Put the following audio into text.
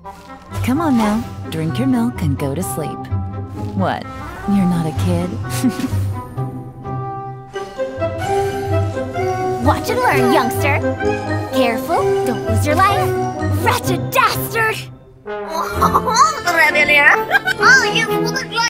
Come on now, drink your milk and go to sleep. What? You're not a kid? Watch and learn, youngster. Careful, don't lose your life. Wretched dastard! Oh, Rebellion! Oh, you